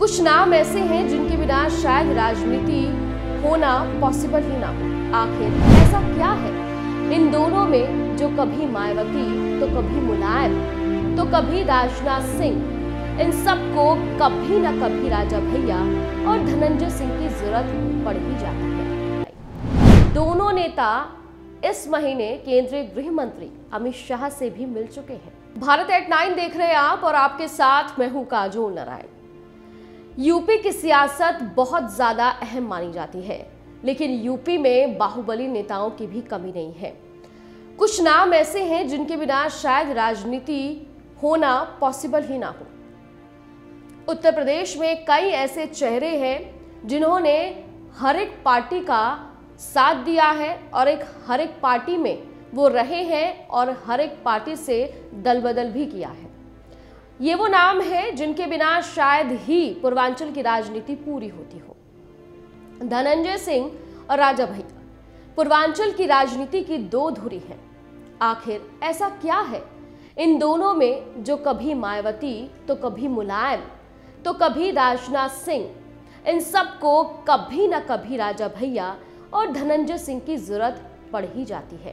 कुछ नाम ऐसे हैं जिनके बिना शायद राजनीति होना पॉसिबल ही ना हो। आखिर ऐसा क्या है इन दोनों में जो कभी मायावती तो कभी मुलायम तो कभी राजनाथ सिंह, इन सबको कभी ना कभी राजा भैया और धनंजय सिंह की जरूरत पड़ ही जाती है। दोनों नेता इस महीने केंद्रीय गृह मंत्री अमित शाह से भी मिल चुके हैं। भारत एट 9 देख रहे हैं आप और आपके साथ मैं हूं काजोल नारायण। यूपी की सियासत बहुत ज्यादा अहम मानी जाती है, लेकिन यूपी में बाहुबली नेताओं की भी कमी नहीं है। कुछ नाम ऐसे हैं जिनके बिना शायद राजनीति होना पॉसिबल ही ना हो। उत्तर प्रदेश में कई ऐसे चेहरे हैं जिन्होंने हर एक पार्टी का साथ दिया है और हर एक पार्टी में वो रहे हैं और हर एक पार्टी से दल बदल भी किया है। ये वो नाम है जिनके बिना शायद ही पूर्वांचल की राजनीति पूरी होती हो। धनंजय सिंह और राजा भैया पूर्वांचल की राजनीति की दो धुरी हैं। आखिर ऐसा क्या है इन दोनों में जो कभी मायावती तो कभी मुलायम तो कभी राजनाथ सिंह, इन सबको कभी ना कभी राजा भैया और धनंजय सिंह की जरूरत पड़ ही जाती है।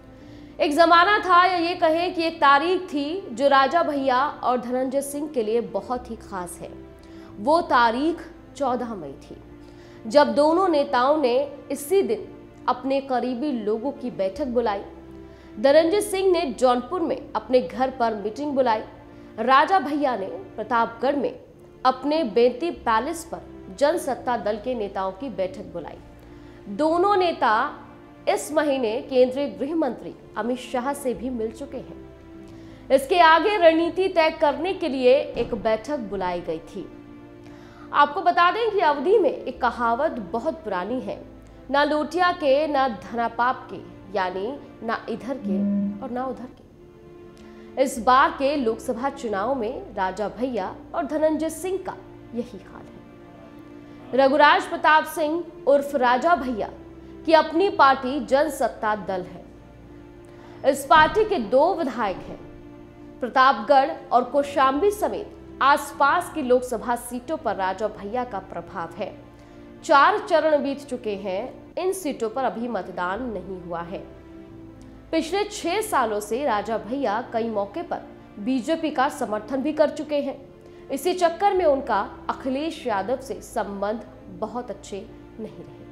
एक जमाना था या ये कहे कि एक तारीख थी जो राजा भैया और धनंजय सिंह के लिए बहुत ही खास है। वो तारीख 14 मई थी, जब दोनों नेताओं ने इसी दिन अपने करीबी लोगों की बैठक बुलाई। धनंजय सिंह ने जौनपुर में अपने घर पर मीटिंग बुलाई। राजा भैया ने प्रतापगढ़ में अपने बेंती पैलेस पर जनसत्ता दल के नेताओं की बैठक बुलाई। दोनों नेता इस महीने केंद्रीय गृह मंत्री अमित शाह से भी मिल चुके हैं। इसके आगे रणनीति तय करने के लिए एक बैठक बुलाई गई थी। आपको बता दें कि अवधि में एक कहावत बहुत पुरानी है, ना लोटिया के ना धनापाप के, यानी ना इधर के और ना उधर के। इस बार के लोकसभा चुनाव में राजा भैया और धनंजय सिंह का यही हाल है। रघुराज प्रताप सिंह उर्फ राजा भैया की अपनी पार्टी जनसत्ता दल है। इस पार्टी के 2 विधायक हैं। प्रतापगढ़ और कौशाम्बी समेत आसपास की लोकसभा सीटों पर राजा भैया का प्रभाव है। 4 चरण बीत चुके हैं। इन सीटों पर अभी मतदान नहीं हुआ है। पिछले 6 सालों से राजा भैया कई मौके पर बीजेपी का समर्थन भी कर चुके हैं। इसी चक्कर में उनका अखिलेश यादव से संबंध बहुत अच्छे नहीं रहे।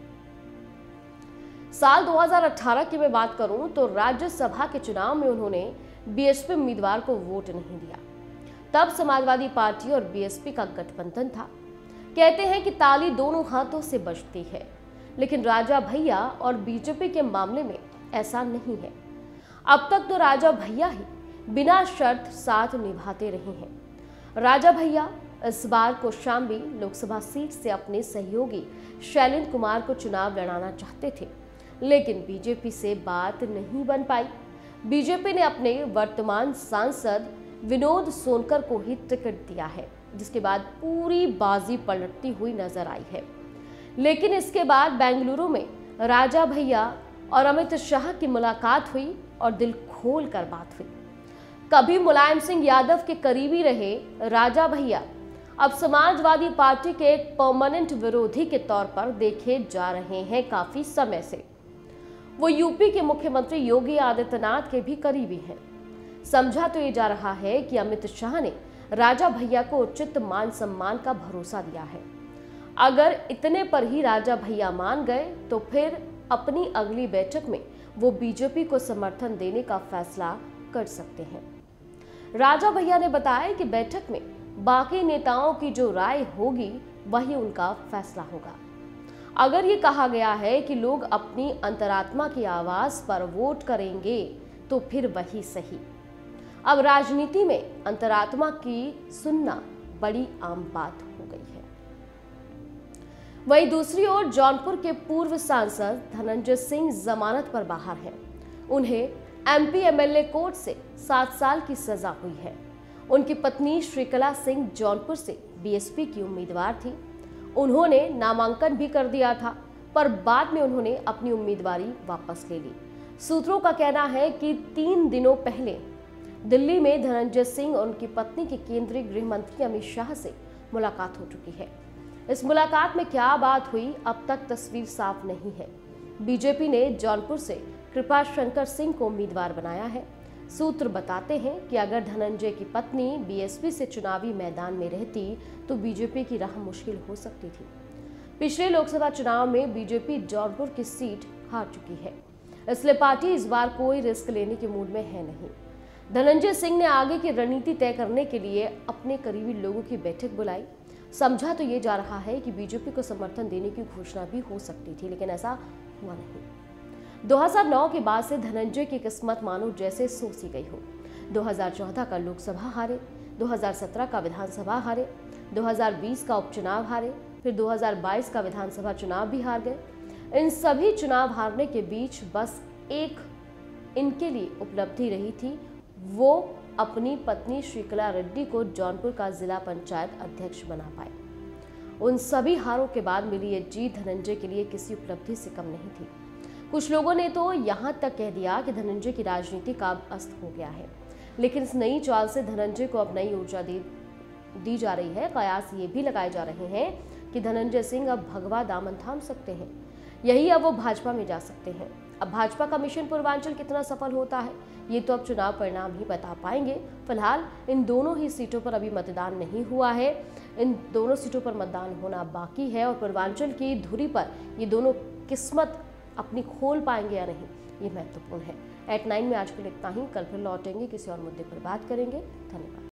साल 2018 की मैं बात करूं तो राज्यसभा के चुनाव में उन्होंने बीएसपी उम्मीदवार को वोट नहीं दिया। तब समाजवादी पार्टी और बीएसपी का गठबंधन था। कहते हैं कि ताली दोनों हाथों से बजती है, लेकिन राजा भैया और बीजेपी के मामले में ऐसा नहीं है। अब तक तो राजा भैया ही बिना शर्त साथ निभाते रहे हैं। राजा भैया इस बार कौशाम्बी लोकसभा सीट से अपने सहयोगी शैलेंद्र कुमार को चुनाव लड़ाना चाहते थे, लेकिन बीजेपी से बात नहीं बन पाई। बीजेपी ने अपने वर्तमान सांसद विनोद सोनकर को ही टिकट दिया है, जिसके बाद पूरी बाजी पलटती हुई नजर आई है। लेकिन इसके बाद बेंगलुरु में राजा भैया और अमित शाह की मुलाकात हुई और दिल खोल कर बात हुई। कभी मुलायम सिंह यादव के करीबी रहे राजा भैया अब समाजवादी पार्टी के एक परमानेंट विरोधी के तौर पर देखे जा रहे हैं। काफी समय से वो यूपी के मुख्यमंत्री योगी आदित्यनाथ के भी करीबी हैं। समझा तो ये जा रहा है कि अमित शाह ने राजा भैया को उचित मान सम्मान का भरोसा दिया है। अगर इतने पर ही राजा भैया मान गए तो फिर अपनी अगली बैठक में वो बीजेपी को समर्थन देने का फैसला कर सकते हैं। राजा भैया ने बताया कि बैठक में बाकी नेताओं की जो राय होगी वही उनका फैसला होगा। अगर ये कहा गया है कि लोग अपनी अंतरात्मा की आवाज पर वोट करेंगे तो फिर वही सही। अब राजनीति में अंतरात्मा की सुनना बड़ी आम बात हो गई है। वहीं दूसरी ओर जौनपुर के पूर्व सांसद धनंजय सिंह जमानत पर बाहर हैं। उन्हें एमपी एमएलए कोर्ट से 7 साल की सजा हुई है। उनकी पत्नी श्रीकला सिंह जौनपुर से बीएसपी की उम्मीदवार थी। उन्होंने नामांकन भी कर दिया था, पर बाद में उन्होंने अपनी उम्मीदवारी वापस ले ली। सूत्रों का कहना है कि 3 दिनों पहले दिल्ली में धनंजय सिंह और उनकी पत्नी के केंद्रीय गृह मंत्री अमित शाह से मुलाकात हो चुकी है। इस मुलाकात में क्या बात हुई अब तक तस्वीर साफ नहीं है। बीजेपी ने जौनपुर से कृपा शंकर सिंह को उम्मीदवार बनाया है। सूत्र बताते हैं कि अगर धनंजय की पत्नी बीएसपी से चुनावी मैदान में रहती तो बीजेपी की राह मुश्किल हो सकती थी। पिछले लोकसभा चुनाव में बीजेपी जौनपुर की सीट हार चुकी है, इसलिए पार्टी इस बार कोई रिस्क लेने के मूड में है नहीं। धनंजय सिंह ने आगे की रणनीति तय करने के लिए अपने करीबी लोगों की बैठक बुलाई। समझा तो ये जा रहा है कि बीजेपी को समर्थन देने की घोषणा भी हो सकती थी, लेकिन ऐसा हुआ नहीं। 2009 के बाद से धनंजय की किस्मत मानो जैसे सोची गई हो। 2014 का लोकसभा हारे, 2017 का विधानसभा हारे, 2020 का उपचुनाव हारे, फिर 2022 का विधानसभा चुनाव भी हार गए। इन सभी चुनाव हारने के बीच बस एक इनके लिए उपलब्धि रही थी, वो अपनी पत्नी श्रीकला रेड्डी को जौनपुर का जिला पंचायत अध्यक्ष बना पाए। उन सभी हारों के बाद मिली ये जीत धनंजय के लिए किसी उपलब्धि से कम नहीं थी। कुछ लोगों ने तो यहाँ तक कह दिया कि धनंजय की राजनीति का अब अस्त हो गया है, लेकिन इस नई चाल से धनंजय को अब नई ऊर्जा दी जा रही है। कयास ये भी लगाए जा रहे हैं कि धनंजय सिंह अब भगवा दामन थाम सकते हैं, यही अब वो भाजपा में जा सकते हैं। अब भाजपा का मिशन पूर्वांचल कितना सफल होता है ये तो अब चुनाव परिणाम ही बता पाएंगे। फिलहाल इन दोनों ही सीटों पर अभी मतदान नहीं हुआ है, इन दोनों सीटों पर मतदान होना बाकी है और पूर्वांचल की धुरी पर ये दोनों किस्मत अपनी खोल पाएंगे या नहीं, ये महत्वपूर्ण है। एट 9 में आज के लिए इतना ही। कल फिर लौटेंगे, किसी और मुद्दे पर बात करेंगे। धन्यवाद।